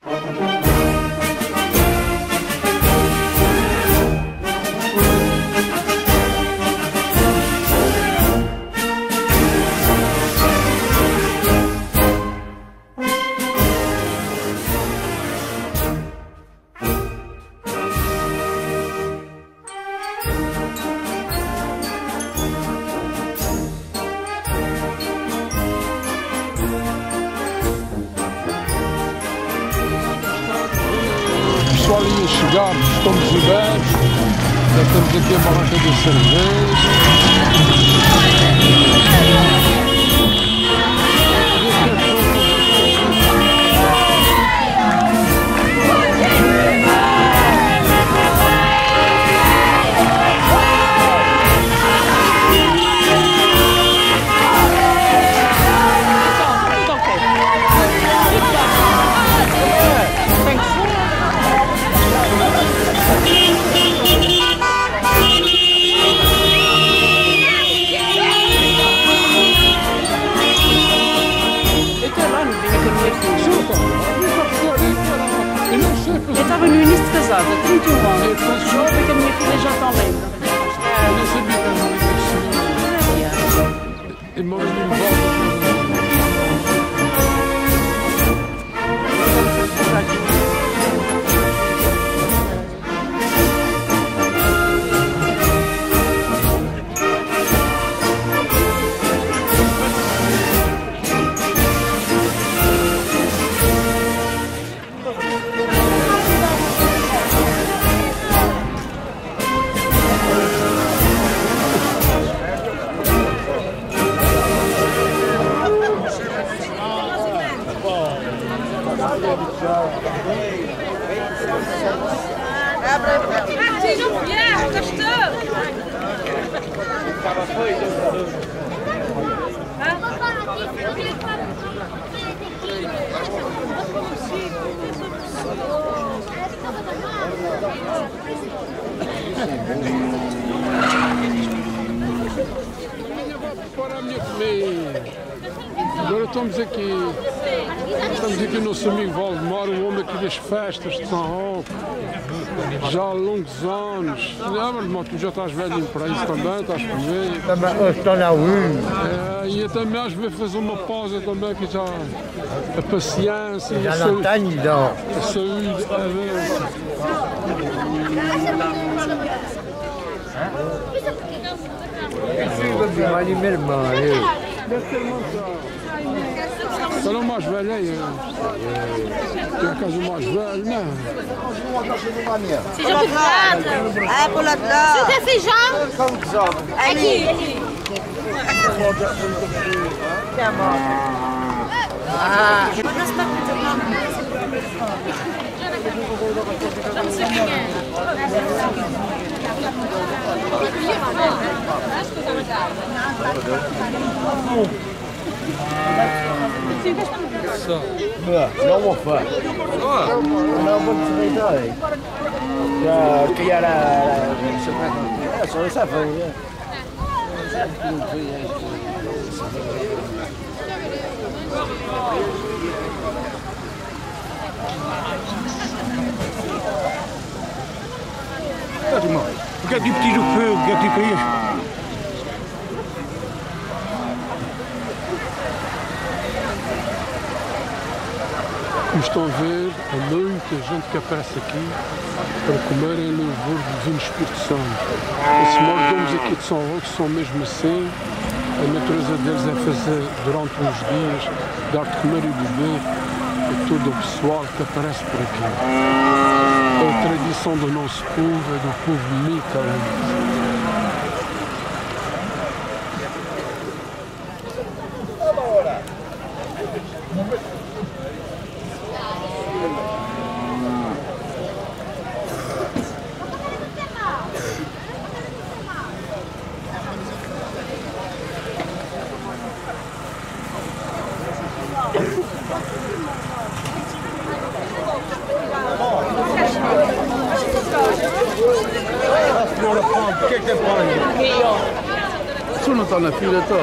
Pessoal ia chegar, estamos ibéricos, já temos aqui a barraca de cerveja. Eu estava no início de casada, 31 anos. Eu soube que a minha filha já está lembra. Eu não sabia que era uma ligação. Para a minha comida. Agora estamos aqui no nosso amigo Valdemar, o homem aqui das festas de São Roque, já há longos anos. Mas tu já estás velhinho para isso também, estás por ver? Também estou na unha. E também às vezes fazer uma pausa também, que já a paciência, já não tenho idade. A saúde, a ver. Vai de meu irmão, Deve ter montado. Era o mais velho aí. Tem a casa mais velho, não? Feijão picado. É, por lá de lá. Você tem feijão? Aqui. Não vou fazer. Não vou desligar. Já que era só essa foi. Irmão, o que é tipo tiro fogo, o que é tipo isso? Como estão a ver, há muita gente que aparece aqui para comer em louvor do Divino Espírito Santo. Esses mordomos aqui de São Roque são mesmo assim. A natureza deles é fazer durante uns dias, dar de comer e beber a todo o pessoal que aparece por aqui. É a tradição do nosso povo, é do povo mica. O que é põe? Tu não está na fila, está?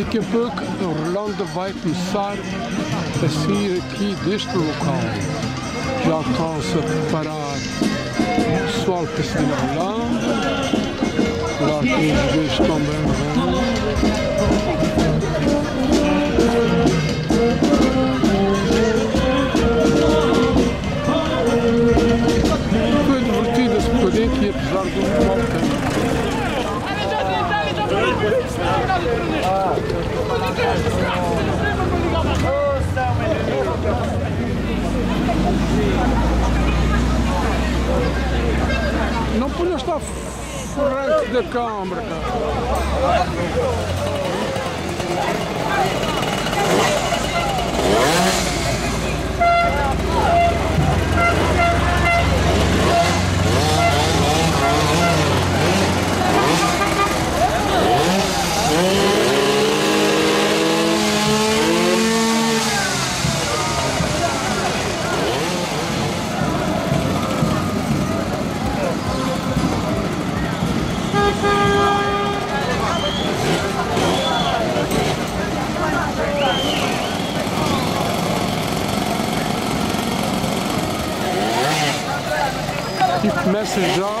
daqui a pouco a Rolanda vai começar a sair aqui deste local. Já estão-se a preparar o pessoal para seguir a Rolanda. Lá que os dois estão bem. Foi divertido esse bocadinho aqui, apesar do mau tempo. Não podia estar frente da câmara, cara. E começa já